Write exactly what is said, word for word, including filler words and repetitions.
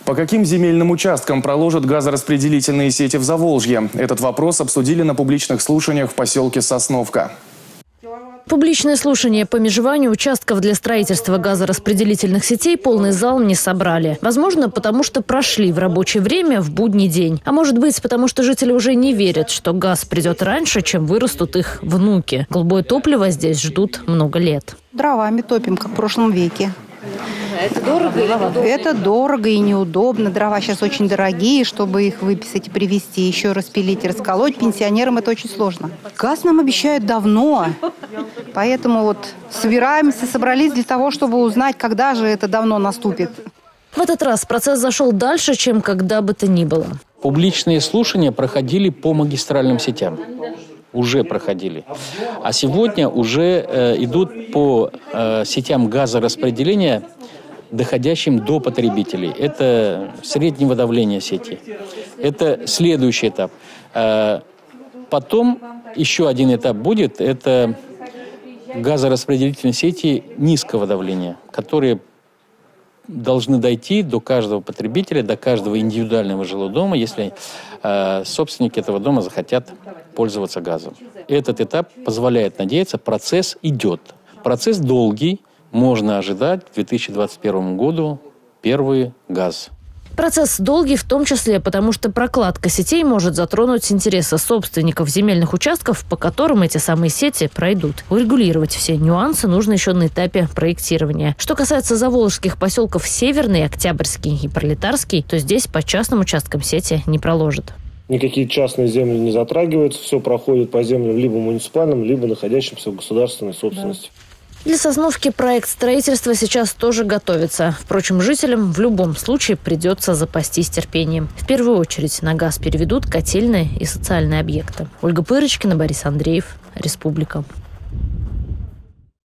По каким земельным участкам проложат газораспределительные сети в Заволжье? Этот вопрос обсудили на публичных слушаниях в поселке Сосновка. Публичное слушание по межеванию участков для строительства газораспределительных сетей полный зал не собрали. Возможно, потому что прошли в рабочее время в будний день. А может быть, потому что жители уже не верят, что газ придет раньше, чем вырастут их внуки. Голубое топливо здесь ждут много лет. Дровами топим, как в прошлом веке. Это дорого или неудобно? Это дорого и неудобно. Дрова сейчас очень дорогие, чтобы их выписать и привезти, еще распилить и расколоть. Пенсионерам это очень сложно. Газ нам обещают давно. Поэтому вот собираемся, собрались для того, чтобы узнать, когда же это давно наступит. В этот раз процесс зашел дальше, чем когда бы то ни было. Публичные слушания проходили по магистральным сетям. Уже проходили. А сегодня уже э, идут по э, сетям газораспределения, доходящим до потребителей. Это среднего давления сети. Это следующий этап. Э, потом еще один этап будет. Это газораспределительные сети низкого давления, которые должны дойти до каждого потребителя, до каждого индивидуального жилого дома, если э, собственники этого дома захотят пользоваться газом. Этот этап позволяет надеяться, процесс идет. Процесс долгий, можно ожидать в две тысячи двадцать первом году первый газ. Процесс долгий в том числе, потому что прокладка сетей может затронуть интересы собственников земельных участков, по которым эти самые сети пройдут. Урегулировать все нюансы нужно еще на этапе проектирования. Что касается заволжских поселков Северный, Октябрьский и Пролетарский, то здесь по частным участкам сети не проложат. Никакие частные земли не затрагиваются, все проходит по землям либо муниципальным, либо находящимся в государственной собственности. Да. Для Сосновки проект строительства сейчас тоже готовится. Впрочем, жителям в любом случае придется запастись терпением. В первую очередь на газ переведут котельные и социальные объекты. Ольга Пырочкина, Борис Андреев, Республика.